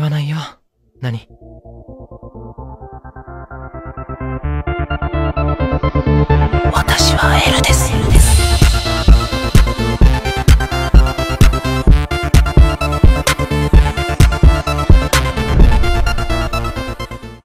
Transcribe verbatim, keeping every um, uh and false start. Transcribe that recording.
わないよ。何？ 私はエルです。